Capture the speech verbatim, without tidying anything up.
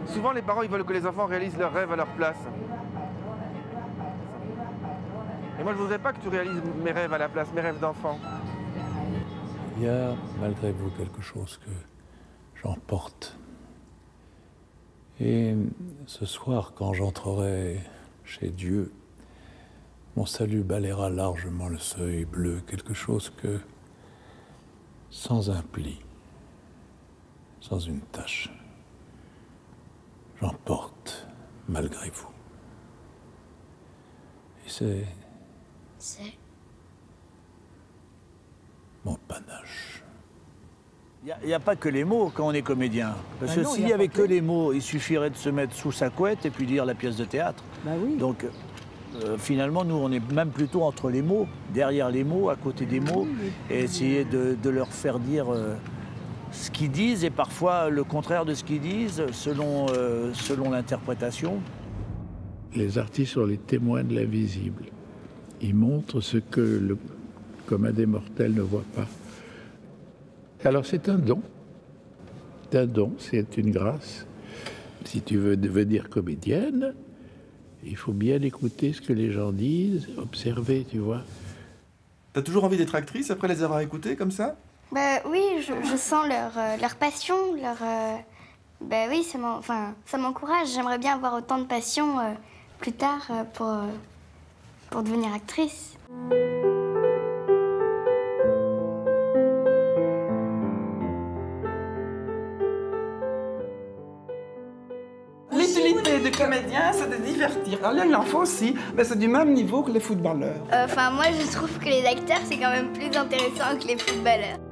Souvent, les parents, ils veulent que les enfants réalisent leurs rêves à leur place. Et moi, je voudrais pas que tu réalises mes rêves à la place, mes rêves d'enfant. Il y a, malgré vous, quelque chose que j'emporte. Et ce soir, quand j'entrerai chez Dieu, mon salut balayera largement le seuil bleu, quelque chose que, sans un pli, sans une tache, j'emporte malgré vous. Et c'est... C'est... mon panache. Il n'y a, a pas que les mots quand on est comédien. Parce Ah que non, s'il y y a avait pas que que- les mots, il suffirait de se mettre sous sa couette et puis lire la pièce de théâtre. Bah oui. Donc euh, finalement, nous, on est même plutôt entre les mots, derrière les mots, à côté des mots, et essayer de, de leur faire dire euh, ce qu'ils disent et parfois le contraire de ce qu'ils disent, selon, euh, selon l'interprétation. Les artistes sont les témoins de l'invisible. Ils montrent ce que le commun des mortels ne voit pas. Alors c'est un don. C'est un don, c'est une grâce. Si tu veux devenir comédienne, il faut bien écouter ce que les gens disent, observer, tu vois. T'as toujours envie d'être actrice après les avoir écoutées comme ça? Bah oui, je, je sens leur, euh, leur passion, leur... euh, Bah oui, ça m'en- enfin, ça m'encourage. J'aimerais bien avoir autant de passion euh, plus tard euh, pour, euh, pour devenir actrice. L'utilité du comédien, c'est de divertir. Alors, l'enfant aussi, mais c'est du même niveau que les footballeurs. Enfin, moi, je trouve que les acteurs, c'est quand même plus intéressant que les footballeurs.